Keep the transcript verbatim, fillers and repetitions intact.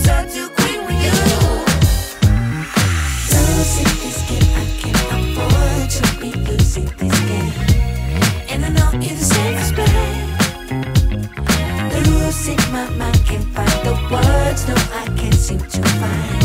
turn to green with you. Losing this game, I can't afford to be losing this game. And I know you're the safest bet. Losing my mind, can't find the words, no, I can't seem to find.